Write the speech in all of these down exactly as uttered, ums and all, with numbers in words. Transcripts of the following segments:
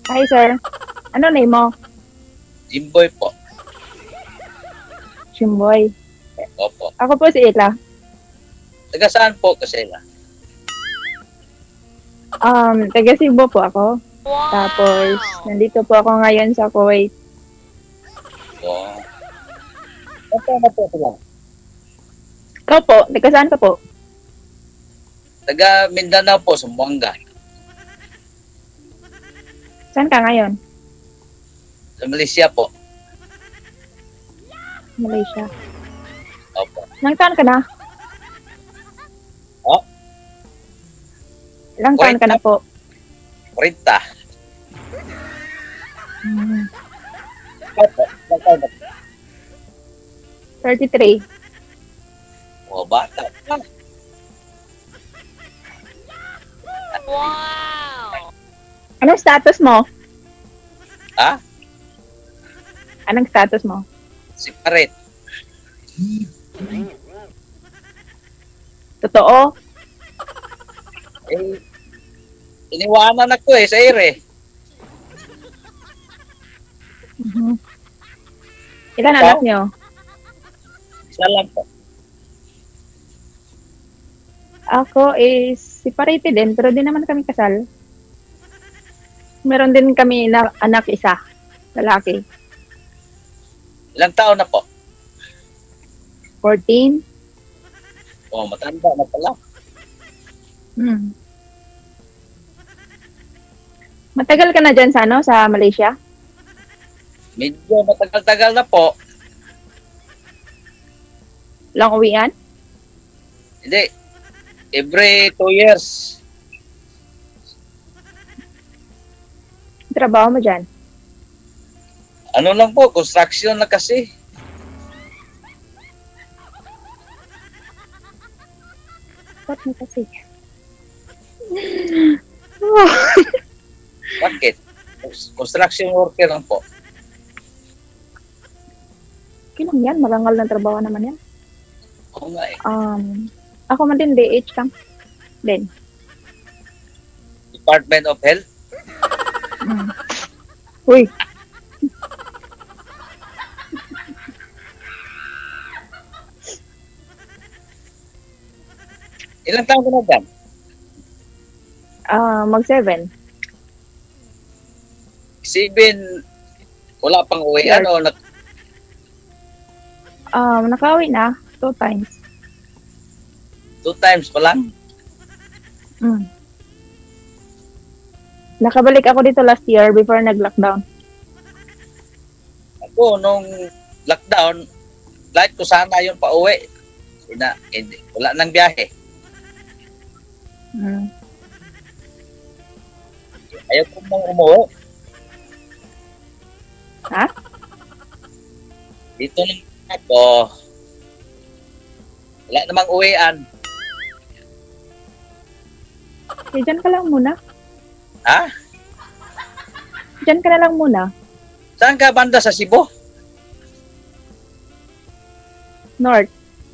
Hi, sir. Ano name mo? Jimboy po. Chimboy. Opo. Ako po si Ila. Taga saan po kasi na? Um, taga Cebu po ako. Tapos, nandito po ako ngayon sa Kuwait. Oo. Opo na po sila. Ikaw po, taga saan ka po? Taga Mindanao po, Zamboanga. Saan ka ngayon? Sa Malaysia po. Malaysia. Opo. Ilang taon ka na? Oh? Ilang taon ka na po? Rita. Hmm. Opo. Opo. thirty-three. O, bata. Anong status mo? Ha? Anong status mo? Separate. Totoo? Eh, iniwanan ako eh, sa ere. Mhm. Ilan Ikaw? anak nyo? Isa lang po. Ako is separated din, pero di naman kami kasal. Meron din kami na anak isa, lalaki. Ilang taon na po? fourteen. O, matanda na pala. Hmm. Matagal ka na dyan sa, ano, sa Malaysia? Medyo matagal-tagal na po. Lang uwian? Hindi. Every two years. Trabaho mo dyan? Ano lang po, construction na kasi. Ba't mo kasi? Bakit? Construction worker lang po. Kinang yan, marangal na trabaho naman yan. Oo nga eh. Um, ako man din, D H lang. Din. Department of Health. Mm. Uy. Ilang taon ka na dyan? Ah, mag-seven. Seven, wala pang uwi. Yes. Ano, nag- Um, nakauwi na. Two times. two times pa lang? Mm. Nakabalik ako dito last year before nag-lockdown. Ako, nung lockdown, flight ko sana yung pa uwi. Ina, hindi, wala nang biyahe. Mm. Ayaw ko nang umuwi. Ha? Dito nang ako, wala namang uwian. Eh, dyan ka lang muna. Ha? Dyan ka na lang muna. Saan ka banda sa Cebu? North.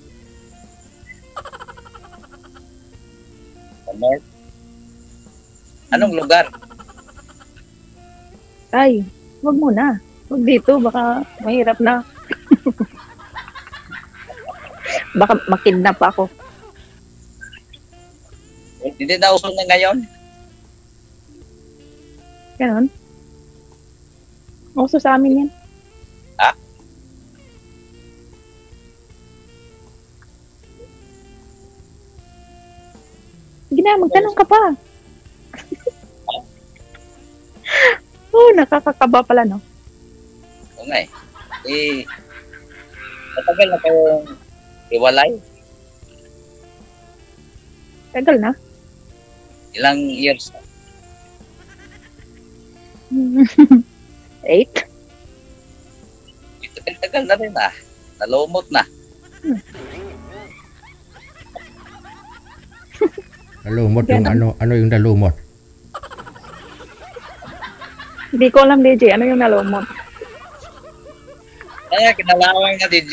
Sa North? Anong lugar? Ay, wag muna. Wag dito, baka mahirap na. Baka makidnap ako. Eh, Hindi na uso na ngayon. Ganon. Uso sa amin yan. Ha? Sige na, magtanong ka pa. Oh, nakakakaba pala, no? Oo nga eh. Eh, matagal na kayong iwalay. Tagal na. Ilang years na. Eight? Tagal-tagal na rin ah. Nalumot na. Nalumot yung ano, ano yung nalumot? Hindi ko alam, D J. Ano yung nalumot? Kaya kinalawang na, D J.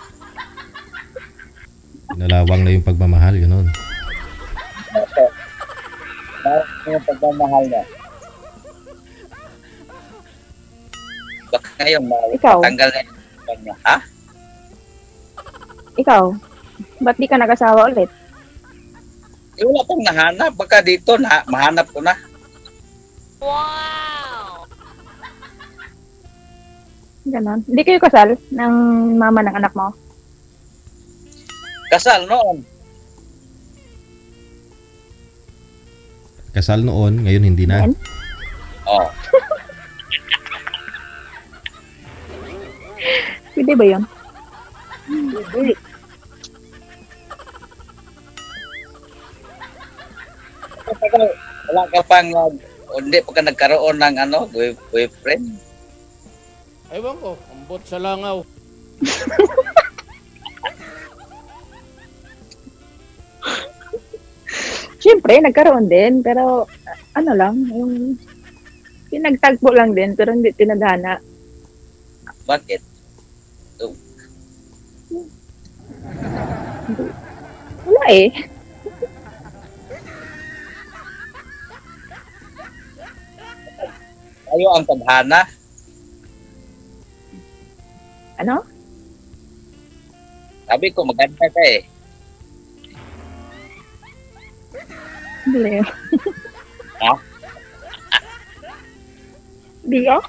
Nalawang na yung pagmamahal, gano'n. Ito. Yung pagmamahal na. Ngayon, Ikaw? tanggal na yung kanya. Ha? Ikaw? Ba't di ka nag-asawa ulit? Eh, wala pong nahanap. Baka dito, na, mahanap ko na. Ganon. Hindi kayo kasal ng mama ng anak mo? Kasal noon. Kasal noon, ngayon hindi na. Yan. Oh. Pwede ba yun? Tagal, wala ka pang, uh, hindi pa ka nagkaroon ng ano, boy, boyfriend. Ewan ko, ambot sa langaw. Siyempre, nagkaroon din, pero uh, ano lang, yung pinagtagpo lang din, pero hindi tinadhana. Bakit? Wala eh. Tayo ang tadhana. Ano? Sabi ko, maganda ka eh. Hindi. Ha? Di ka?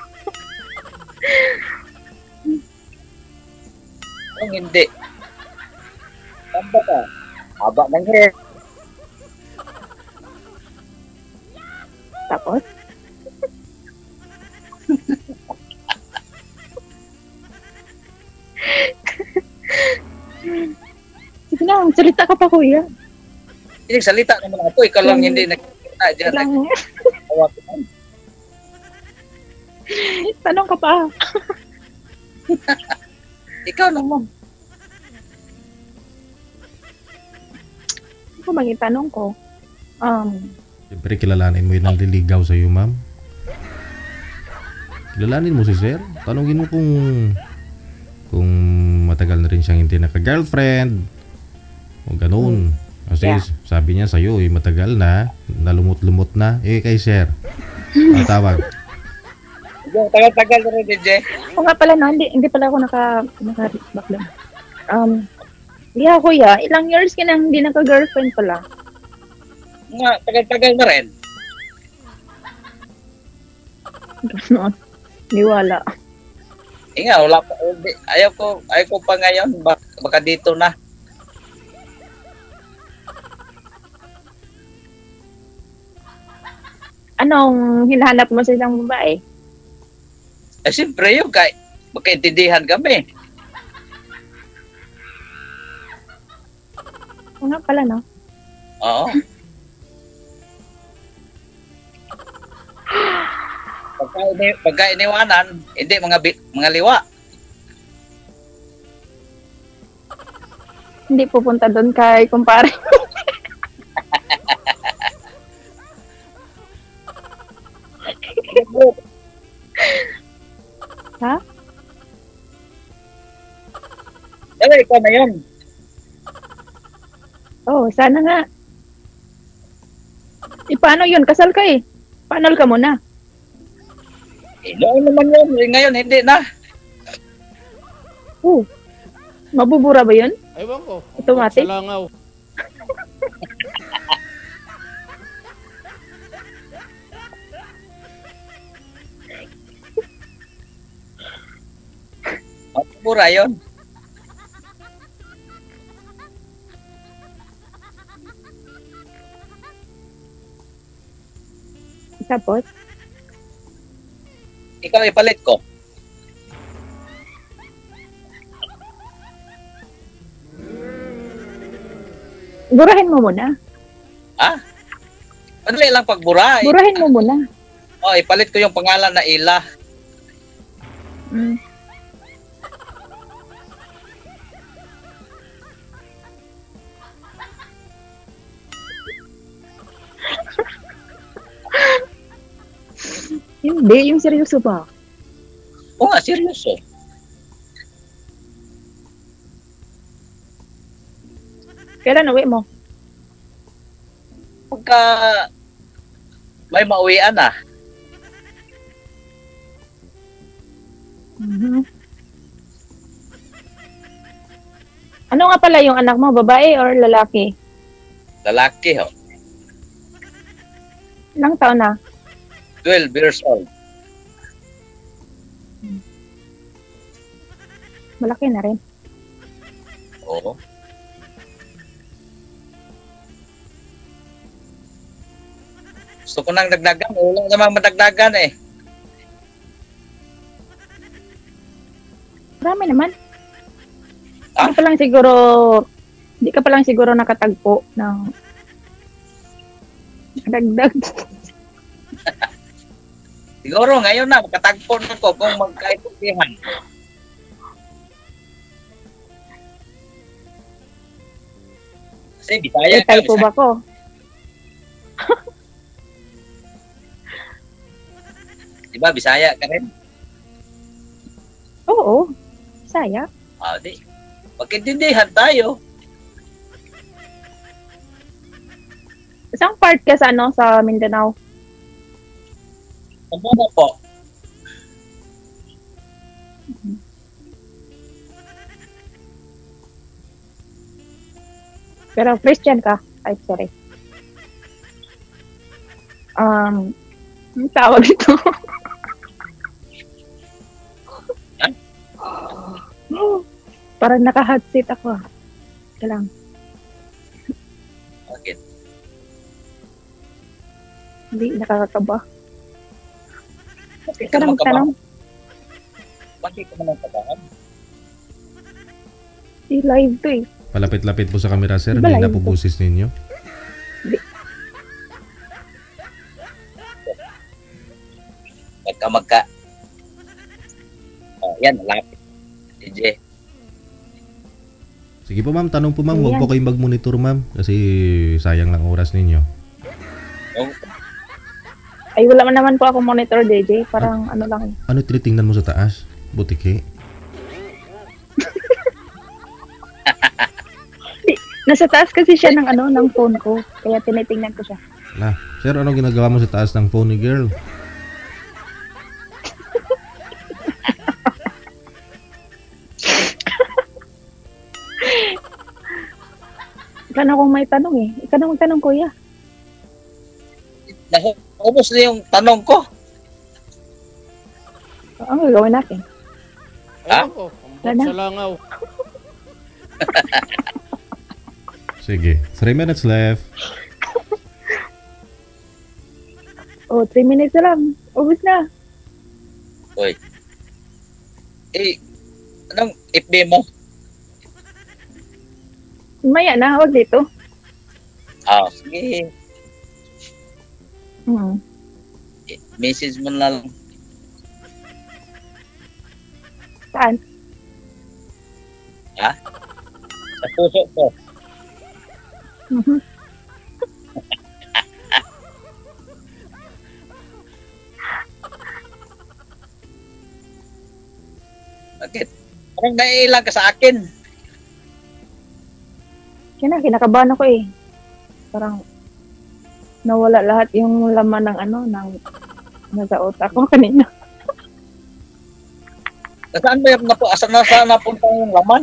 Kung hindi. Tanda ka. Haba ng hair. Tapos? Sige na, salita ka pa kuya. Hindi, salita naman ako. Ikaw lang hindi nakikita dyan. Lang, Nagkawat ko. tanong ka pa. Ikaw naman. Ako maging tanong ko. Um, Siyempre, kilalanin mo yun ang liligaw sa iyo, ma'am. Kilalanin mo si sir. Tanungin mo kung kung matagal na rin siyang hindi naka-girlfriend o ganoon. Kasi Yeah. sabi niya sa'yo, eh, matagal na, nalumot-lumot na. Eh, kay sir, ang tawag. Yung tagal-tagal na rin, D J. o nga pala, no, hindi, hindi pala ako naka, naka-back lang. Um, yeah, kuya, ilang years ka nang hindi naka-girlfriend pala? Nga, tagal-tagal na rin. Ganon. Hindi wala. Eh nga, wala pa. Hindi. Ayaw ko, ayaw ko pa ngayon. Baka, baka dito na. Anong hinahanap mo sa isang babae? Eh, siyempre yun, kay, magkaintindihan kami. O nga pala, no? Oo. Pagka, ini, pagka iniwanan, hindi mga bi- mga liwa. Hindi pupunta doon kay kumpare. Ha? Pero ikaw na yun. Oh, sana nga. E, paano yun? Kasal ka eh. Panal ka muna. Eh, noon naman yun. Eh, ngayon, hindi na. Oh, mabubura ba yun? Ewan ko, ambot Automatic? sa langaw. Mura yun. Tapos, Ikaw ipalit ko. burahin mo muna. Ha? Madali lang pagbura. Eh. Burahin mo muna. Oh, ipalit ko yung pangalan na Ila. Mm. Hindi, yung seryoso ba? Oo nga, seryoso. Kailan uwi mo? Pagka may mauwian na, Mhm. Ano nga pala yung anak mo? Babae or lalaki? Lalaki ho. Ilang taon na? twelve years old. Malaki na rin. Oo. Gusto ko nang dagdagan. Wala namang madagdagan eh. Marami naman. Ah? Hindi ka pa lang siguro, hindi ka pa lang siguro nakatagpo ng dagdag. Siguro ngayon na, makatagpo na ko kung magkaintindihan. Kasi Bisaya May ka. typo Bisaya. ba ko? Diba, Bisaya ka rin? Oo. Saya. Ah, di. Magkaintindihan tayo. Isang part ka sa ano, sa Mindanao. Ano na po? Pero Christian ka. Ay, sorry. Um, ang tawag ito. Parang naka-hot seat ako. ah. Ika lang. Bakit? Hindi, nakakakaba. Bakit Ika ka na magtanong. Bakit ka naman kabahan? I-live to eh. Palapit-lapit po sa camera, sir. Di ba Hindi na live po to? boses ninyo. Magka magka. Oh, yan, lapit. D J. Sige po ma'am, tanong po ma'am. Huwag Ayan. po kayong mag-monitor ma'am. Kasi sayang lang oras ninyo. Oh, Ay, wala man naman po ako monitor, D J. Parang ano lang eh. Ano tinitingnan mo sa taas? Butike? Nasa taas kasi siya ng ano, ng phone ko. Kaya tinitingnan ko siya. La, sir, ano ginagawa mo sa taas ng phone ni girl? Ika na kung may tanong eh. Ika na magtanong, kuya. naubos na yung tanong ko. Ang gagawin natin. Ha? Ewan ko, ambot Wala na. sa langaw. Sige, three minutes left. Oh, three minutes na lang. Ubus na. Uy. Eh, anong F B mo? Maya na, huwag dito. Ah, sige. Hmm. Eh, Message mo na lang. Saan? Sa puso ko. Mhm. Bakit? Parang naiilang ka sa akin. Kina, kinakabahan ako eh. Parang nawala lahat yung laman ng ano, ng nasa utak ko kanina. Saan ba yung napu asan na saan napunta yung laman?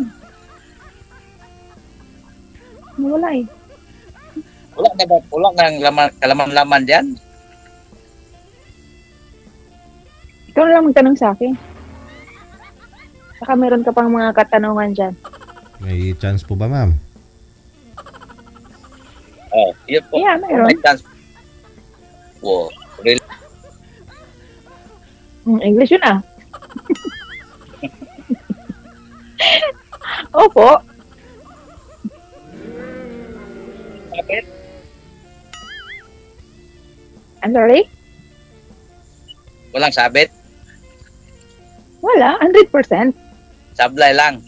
Nawala eh. Wala na ba? Wala na ang laman, kalaman-laman dyan? Ikaw na lang magtanong sa akin. Saka meron ka pang mga katanungan dyan. May chance po ba ma'am? Oh, yun po. Yeah, meron. May chance. Wow. Really? Hmm, English yun ah. Opo. Bakit? I'm sorry? Walang sabit? Wala, one hundred percent. Sablay lang.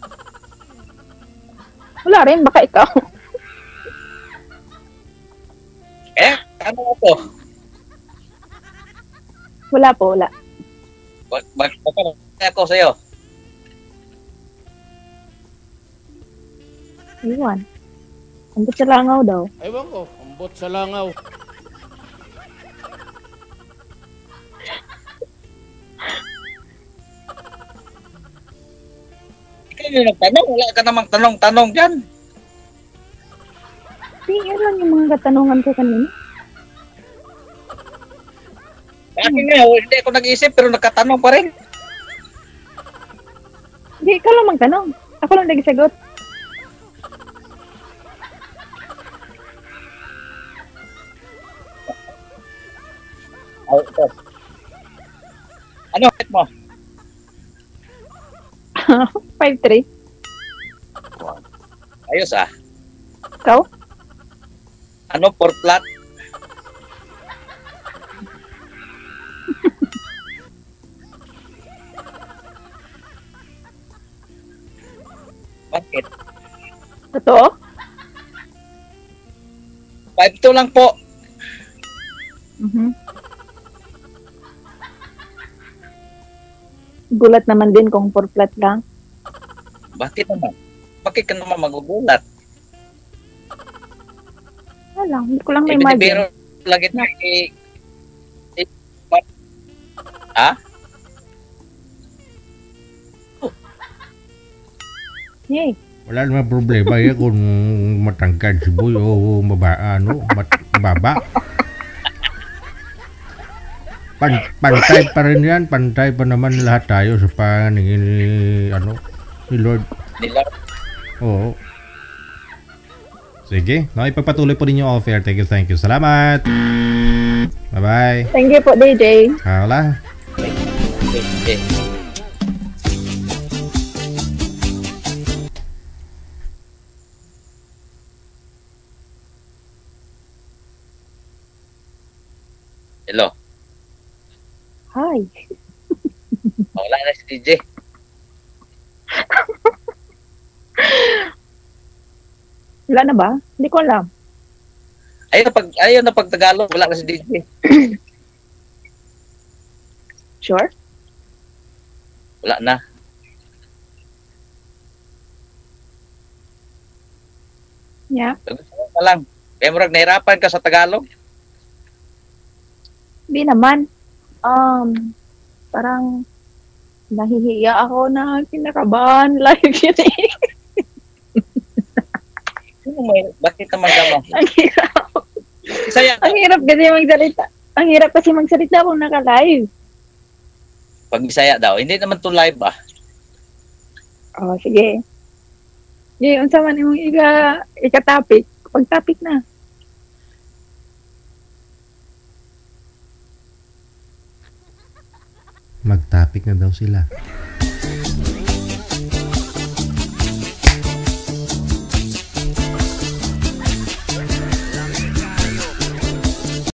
Wala rin, baka ikaw. Eh, ano ako? Wala po, wala. Bak bak baka ako sa'yo. Iwan. Ang sa langaw daw. Ewan ko, ambot sa langaw. Sino nagtanong? Wala ka namang tanong-tanong dyan. Di, yun lang yung mga katanungan ko kanina. Bakit nga, hindi ako nag-iisip pero nagkatanong pa rin. Hindi, ikaw lang magtanong. Ako lang nagsagot. Oh, ito. Ano height mo? five three. Ayos ah. Ikaw? Ano, four flat? Bakit? Totoo? five two lang po. Mhm. Gulat naman din kung four flat lang. Bakit naman? Bakit ka naman magugulat? Wala lang, hindi ko lang Eh, na-imagine. binibiro lagi na i... i- what? Ha? Yay. Wala naman problema yan kung matangkad si Boy o maba, ano, mat, baba. Pan, pantay pa rin yan, pantay pa naman lahat tayo sa paningin ni, ano, ni Lord. Nila. Oo. Sige, no, ipagpatuloy po ninyo offer. Thank you, thank you. Salamat. Bye-bye. Thank you po, D J. Hala. Okay. Hello. Hi. Wala na si D J. Wala na ba? Hindi ko alam. Ayun na pag ayun na pag Tagalog, wala na si D J. Sure? Wala na. Yeah. Tagalog ka lang. Kaya murag nahirapan ka sa Tagalog. Hindi naman. Um, parang nahihiya ako na kinakabahan live yun eh. Sino may bakit naman ka mo? Ang hirap. Isaya. Ang hirap kasi magsalita. Ang hirap kasi magsalita kung naka-live. Pag Bisaya daw, hindi naman to live ah. Oh, sige. Sige, unsa man imong ika, ika-topic. Pag-topic na. Mag-topic na daw sila.